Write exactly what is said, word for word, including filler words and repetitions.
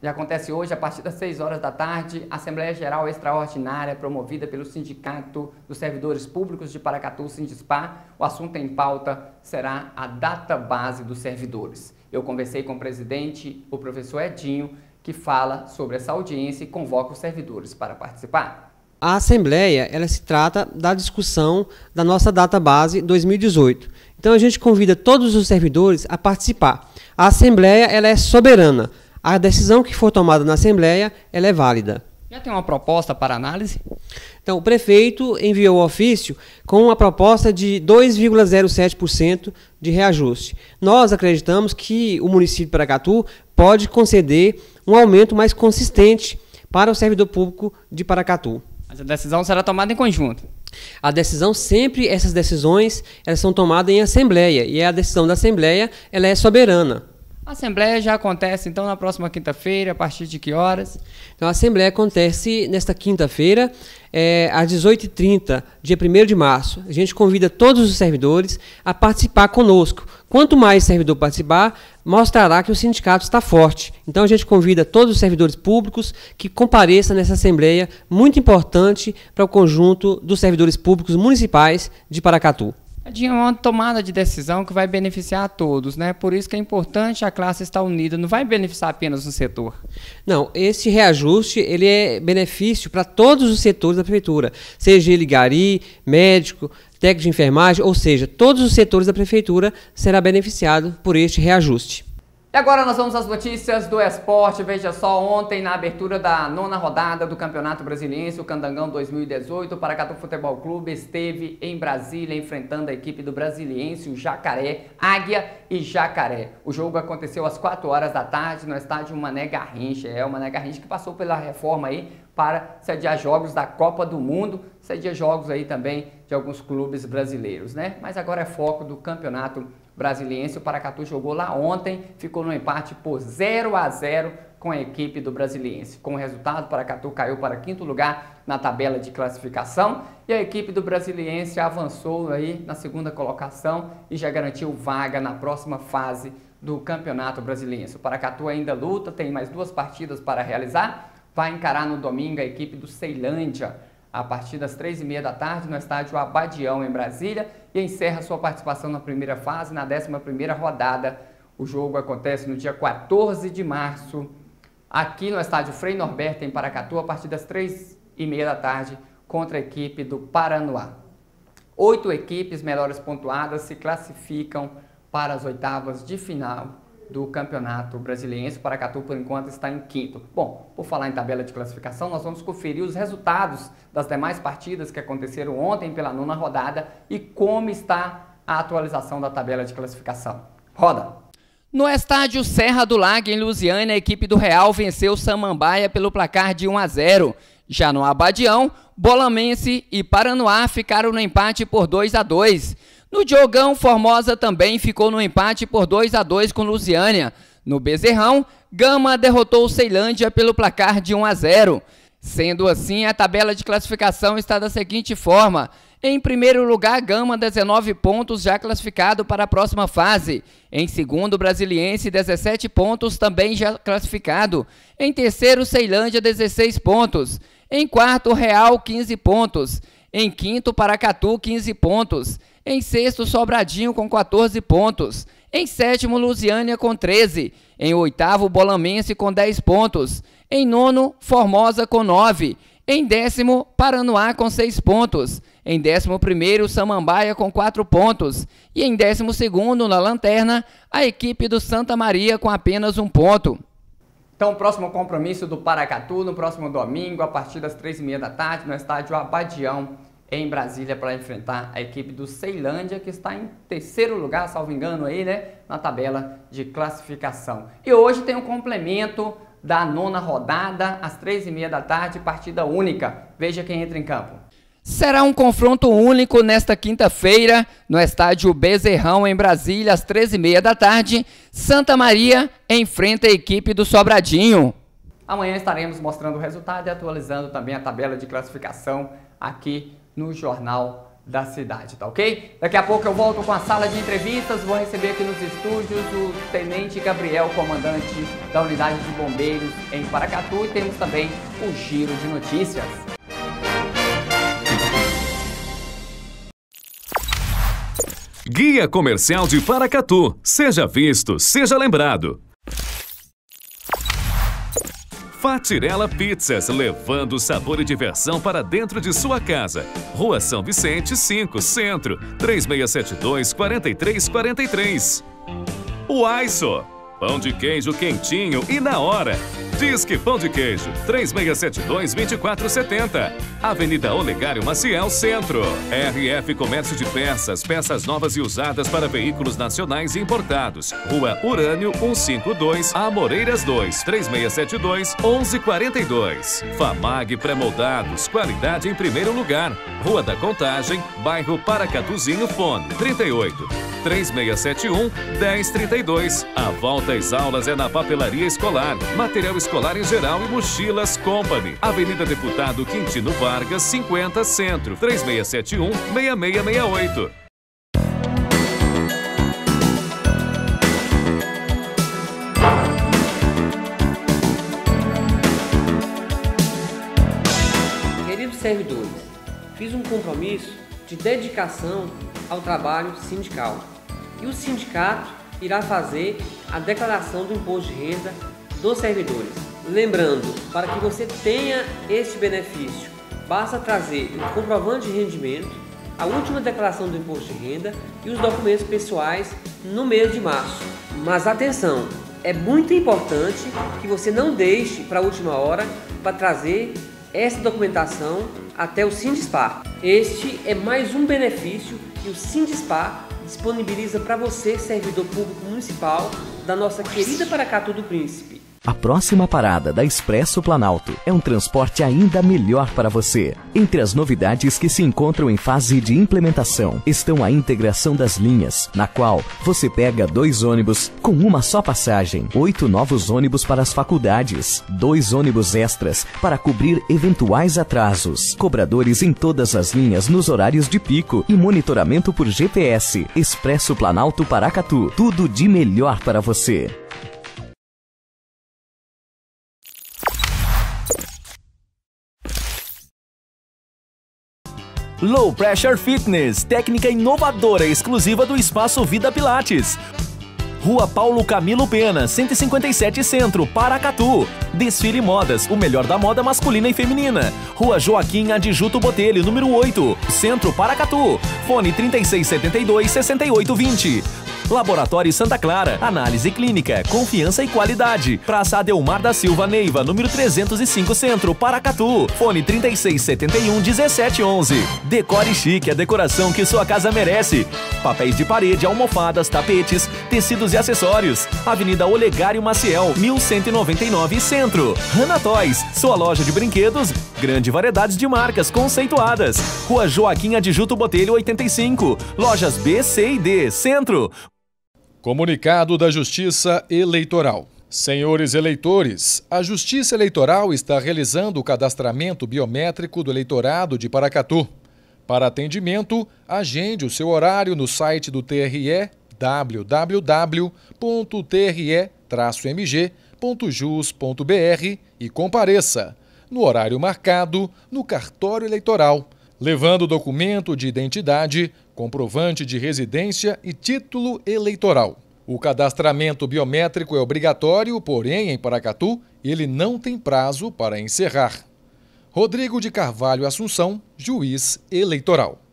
Já acontece hoje, a partir das seis horas da tarde, a Assembleia Geral Extraordinária promovida pelo Sindicato dos Servidores Públicos de Paracatu, Sindispar. O assunto em pauta será a data base dos servidores. Eu conversei com o presidente, o professor Edinho, que fala sobre essa audiência e convoca os servidores para participar. A Assembleia, ela se trata da discussão da nossa data base dois mil e dezoito. Então a gente convida todos os servidores a participar. A Assembleia, ela é soberana. A decisão que for tomada na Assembleia, ela é válida. Já tem uma proposta para análise? Então, o prefeito enviou o ofício com uma proposta de dois vírgula zero sete por cento de reajuste. Nós acreditamos que o município de Paracatu pode conceder um aumento mais consistente para o servidor público de Paracatu. Mas a decisão será tomada em conjunto. A decisão, sempre essas decisões, elas são tomadas em Assembleia, e a decisão da Assembleia, ela é soberana. A Assembleia já acontece, então, na próxima quinta-feira, a partir de que horas? Então, a Assembleia acontece nesta quinta-feira, é, às dezoito e trinta, dia primeiro de março. A gente convida todos os servidores a participar conosco. Quanto mais servidor participar, mostrará que o sindicato está forte. Então, a gente convida todos os servidores públicos que compareçam nessa Assembleia, muito importante para o conjunto dos servidores públicos municipais de Paracatu. É uma tomada de decisão que vai beneficiar a todos, né? Por isso que é importante a classe estar unida, não vai beneficiar apenas um setor. Não, esse reajuste, ele é benefício para todos os setores da prefeitura, seja ele gari, médico, técnico de enfermagem, ou seja, todos os setores da prefeitura será beneficiado por este reajuste. E agora nós vamos às notícias do esporte. Veja só, ontem na abertura da nona rodada do Campeonato Brasiliense, o Candangão dois mil e dezoito, o Paracatu Futebol Clube esteve em Brasília enfrentando a equipe do Brasiliense, o Jacaré, Águia e Jacaré. O jogo aconteceu às quatro horas da tarde no estádio Mané Garrincha. É o Mané Garrincha que passou pela reforma aí para sediar jogos da Copa do Mundo, sediar jogos aí também de alguns clubes brasileiros, né? Mas agora é foco do Campeonato Brasiliense. O Paracatu jogou lá ontem, ficou no empate por zero a zero com a equipe do Brasiliense. Com o resultado, o Paracatu caiu para quinto lugar na tabela de classificação e a equipe do Brasiliense avançou aí na segunda colocação e já garantiu vaga na próxima fase do Campeonato Brasiliense. O Paracatu ainda luta, tem mais duas partidas para realizar, vai encarar no domingo a equipe do Ceilândia, a partir das três e meia da tarde, no estádio Abadião, em Brasília, e encerra sua participação na primeira fase, na décima primeira rodada. O jogo acontece no dia quatorze de março, aqui no estádio Frei Norberto, em Paracatu, a partir das três e meia da tarde, contra a equipe do Paranoá. Oito equipes melhores pontuadas se classificam para as oitavas de final do Campeonato Brasiliense. O Paracatu, por enquanto, está em quinto. Bom, por falar em tabela de classificação, nós vamos conferir os resultados das demais partidas que aconteceram ontem pela nona rodada e como está a atualização da tabela de classificação. Roda! No estádio Serra do Lago, em Lusiânia, a equipe do Real venceu Samambaia pelo placar de um a zero. Já no Abadião, Bolamense e Paranoá ficaram no empate por dois a dois. No Diogão, Formosa também ficou no empate por dois a dois com Lusiânia. No Bezerrão, Gama derrotou o Ceilândia pelo placar de um a zero. Sendo assim, a tabela de classificação está da seguinte forma. Em primeiro lugar, Gama, dezenove pontos, já classificado para a próxima fase. Em segundo, Brasiliense, dezessete pontos, também já classificado. Em terceiro, Ceilândia, dezesseis pontos. Em quarto, Real, quinze pontos. Em quinto, Paracatu, quinze pontos. Em sexto, Sobradinho com quatorze pontos. Em sétimo, Lusiânia com treze. Em oitavo, Bolamense com dez pontos. Em nono, Formosa com nove. Em décimo, Paranoá com seis pontos. Em décimo primeiro, Samambaia com quatro pontos. E em décimo segundo, na lanterna, a equipe do Santa Maria com apenas um ponto. Então, o próximo compromisso do Paracatu, no próximo domingo, a partir das três e meia da tarde, no estádio Abadião, em Brasília, para enfrentar a equipe do Ceilândia, que está em terceiro lugar, salvo engano, aí, né, na tabela de classificação. E hoje tem um complemento da nona rodada, às três e meia da tarde, partida única. Veja quem entra em campo. Será um confronto único nesta quinta-feira, no estádio Bezerrão, em Brasília, às treze e meia da tarde. Santa Maria enfrenta a equipe do Sobradinho. Amanhã estaremos mostrando o resultado e atualizando também a tabela de classificação aqui no Jornal da cidade, tá ok? Daqui a pouco eu volto com a sala de entrevistas, vou receber aqui nos estúdios o Tenente Gabriel, comandante da Unidade de Bombeiros em Paracatu, e temos também o Giro de Notícias. Guia Comercial de Paracatu. Seja visto, seja lembrado. Fatirella Pizzas, levando sabor e diversão para dentro de sua casa. Rua São Vicente, cinco, Centro, três seis sete dois, quatro três quatro três. O Aiso, pão de queijo quentinho e na hora. Disque Pão de Queijo, três seis sete dois, dois quatro sete zero. Avenida Olegário Maciel, Centro. R F Comércio de Peças, peças novas e usadas para veículos nacionais e importados. Rua Urânio, cento e cinquenta e dois, Amoreiras dois, três seis sete dois, onze quarenta e dois. Famag Pré-moldados, qualidade em primeiro lugar. Rua da Contagem, bairro Paracatuzinho, fone trinta e oito, três seis sete um, dez trinta e dois. A volta às aulas é na Papelaria Escolar, material escolar em geral e mochilas Company. Avenida Deputado Quintino Vargas, cinquenta, Centro, três seis sete um, seis seis seis oito. Queridos servidores, fiz um compromisso de dedicação ao trabalho sindical. E o sindicato irá fazer a declaração do imposto de renda dos servidores. Lembrando, para que você tenha este benefício, basta trazer o comprovante de rendimento, a última declaração do imposto de renda e os documentos pessoais no mês de março. Mas atenção, é muito importante que você não deixe para a última hora para trazer essa documentação até o Sindispar. Este é mais um benefício que o Sindispar disponibiliza para você, servidor público municipal da nossa querida Paracatu do Príncipe. A próxima parada da Expresso Planalto é um transporte ainda melhor para você. Entre as novidades que se encontram em fase de implementação estão a integração das linhas, na qual você pega dois ônibus com uma só passagem, oito novos ônibus para as faculdades, dois ônibus extras para cobrir eventuais atrasos, cobradores em todas as linhas nos horários de pico e monitoramento por G P S. Expresso Planalto Paracatu, tudo de melhor para você. Low Pressure Fitness, técnica inovadora exclusiva do Espaço Vida Pilates. Rua Paulo Camilo Pena, cento e cinquenta e sete, Centro, Paracatu. Desfile Modas, o melhor da moda masculina e feminina. Rua Joaquim Adjuto Botelho, número oito, Centro, Paracatu. Fone trinta e seis setenta e dois, sessenta e oito vinte. Laboratório Santa Clara, análise clínica, confiança e qualidade. Praça Adelmar da Silva Neiva, número trezentos e cinco, Centro, Paracatu. Fone trinta e seis setenta e um, dezessete onze. Decore chique, a decoração que sua casa merece. Papéis de parede, almofadas, tapetes, tecidos e acessórios. Avenida Olegário Maciel, mil cento e noventa e nove, Centro. Hanna Toys, sua loja de brinquedos, grande variedade de marcas conceituadas. Rua Joaquim Adjuto Botelho, oitenta e cinco. Lojas B, C e D, Centro. Comunicado da Justiça Eleitoral. Senhores eleitores, a Justiça Eleitoral está realizando o cadastramento biométrico do eleitorado de Paracatu. Para atendimento, agende o seu horário no site do T R E, w w w ponto t r e traço m g ponto jus ponto b r, e compareça, no horário marcado, no cartório eleitoral, levando documento de identidade, comprovante de residência e título eleitoral. O cadastramento biométrico é obrigatório, porém, em Paracatu, ele não tem prazo para encerrar. Rodrigo de Carvalho Assunção, juiz eleitoral.